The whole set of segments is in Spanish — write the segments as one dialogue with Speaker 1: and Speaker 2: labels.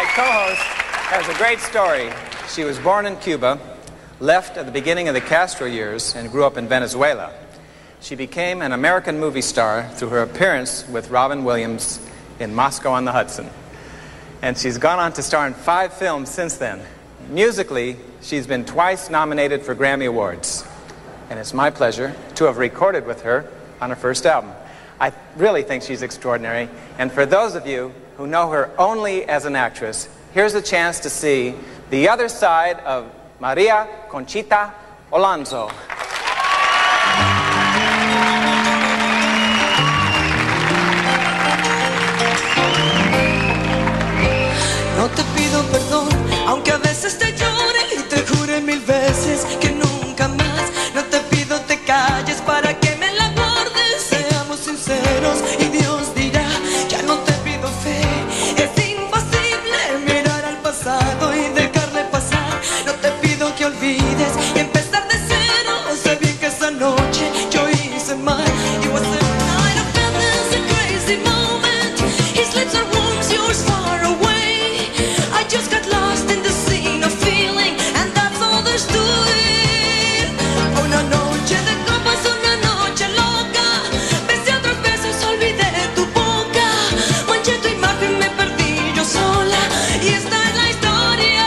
Speaker 1: My co-host has a great story. She was born in Cuba, left at the beginning of the Castro years, and grew up in Venezuela. She became an American movie star through her appearance with Robin Williams in Moscow on the Hudson. And she's gone on to star in 5 films since then. Musically, she's been twice nominated for Grammy Awards. And it's my pleasure to have recorded with her on her first album. I really think she's extraordinary. And for those of you who know her only as an actress, here's a chance to see the other side of Maria Conchita Alonso.
Speaker 2: No te pido perdón, aunque a veces te llore y te jure 1000 veces que nunca más. No te pido te calles para que me la guardes. Seamos sinceros y Dios dirá, ya no te pido fe. Es imposible mirar al pasado y dejarle pasar. No te pido que olvides y empezar de cero. Sé bien que esa noche yo hice mal. It was a night of madness, a crazy moment. His lips are warm, yours far away. I just got lost in the scene of feeling, and that's all there's to it. Una noche de copas, una noche loca. Besé otros besos, olvidé tu boca. Manché tu imagen, me perdí yo sola. Y esta es la historia.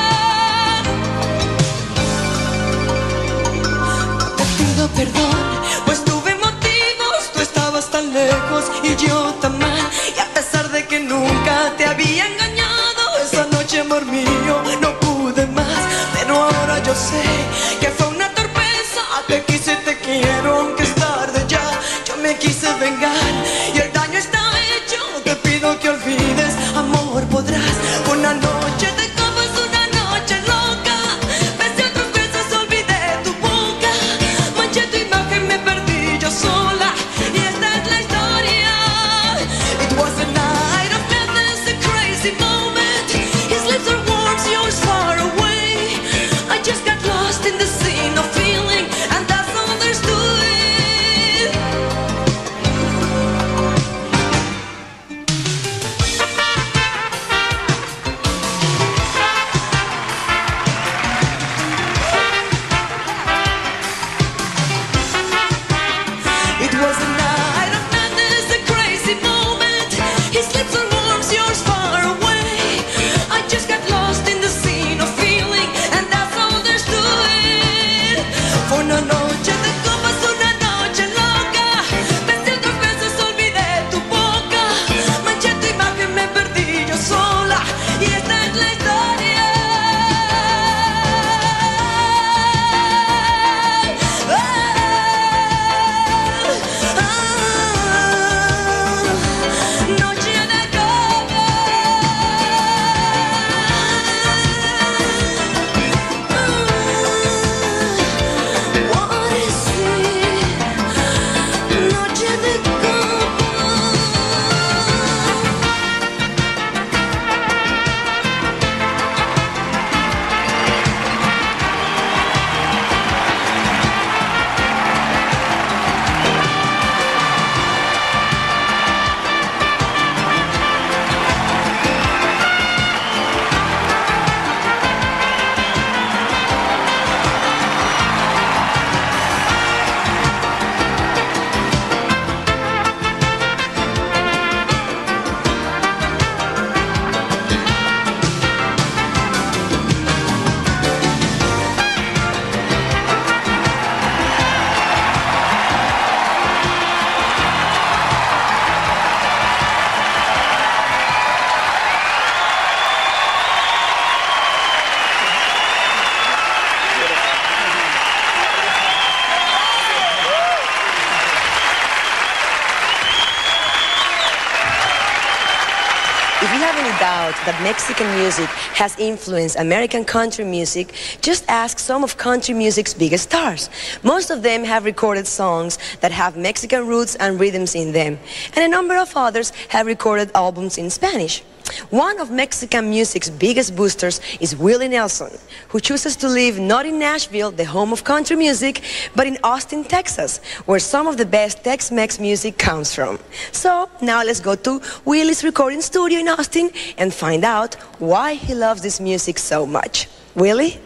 Speaker 2: No te pido perdón, pues tuve motivos. Tú estabas tan lejos y yo tan mal. Y a pesar de que nunca te había engañado, esa noche, amor mío, no pude más. Pero ahora yo sé que fue una torpeza. Te quise, te quiero, aunque es tarde ya. Yo me quise vengar y el daño está hecho. Te pido que olvides, amor, podrás. Una noche de copas, una noche loca. Besé otros besos, olvidé tu boca. Manché tu imagen, me perdí yo sola. Y esta es la historia. It was a night of madness, a crazy moment. His lips are warm, yours far away. I just got lost in the scene of feeling, and that's all there's to it. It was a night of madness, a crazy moment. His lips are warm, yours far away. I just got lost in the scene of feeling, and that's all there's to it. Fue una noche de copas, una noche loca. Besé otros besos, olvidé tu boca. Manché tu imagen, me perdí yo sola. Y esta es la historia. Noche de copas. What is it? Noche de copas.
Speaker 3: If you have any doubt that Mexican music has influenced American country music, just ask some of country music's biggest stars. Most of them have recorded songs that have Mexican roots and rhythms in them, and a number of others have recorded albums in Spanish. One of Mexican music's biggest boosters is Willie Nelson, who chooses to live not in Nashville, the home of country music, but in Austin, Texas, where some of the best Tex-Mex music comes from. So now let's go to Willie's recording studio in Austin and find out why he loves this music so much. Willie?